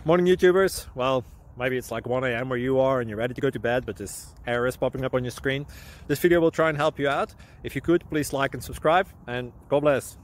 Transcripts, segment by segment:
Morning YouTubers. Well, maybe it's like 1 a.m. where you are and you're ready to go to bed, but this error is popping up on your screen. This video will try and help you out. If you could, please like and subscribe, and God bless.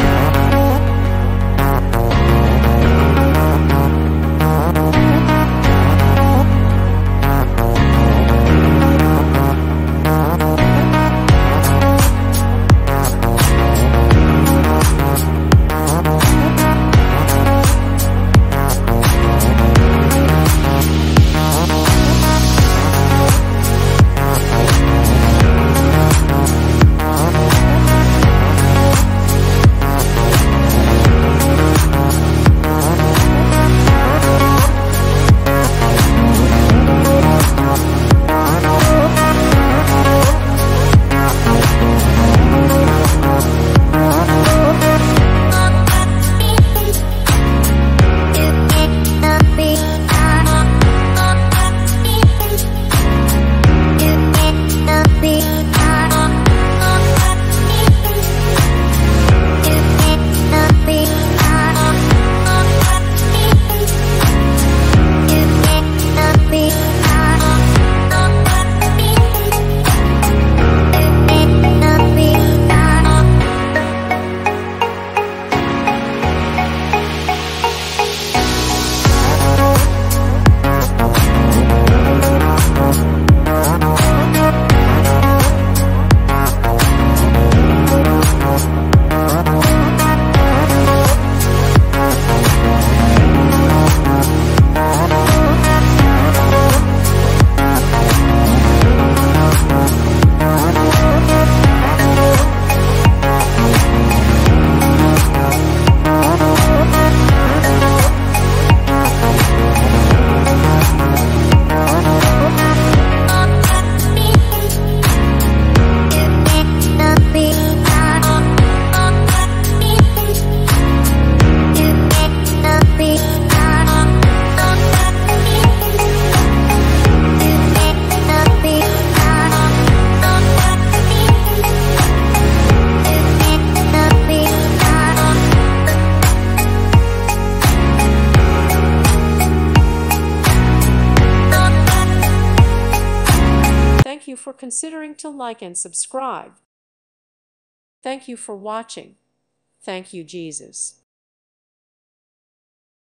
Thank you for considering to like and subscribe. Thank you for watching. Thank you, Jesus.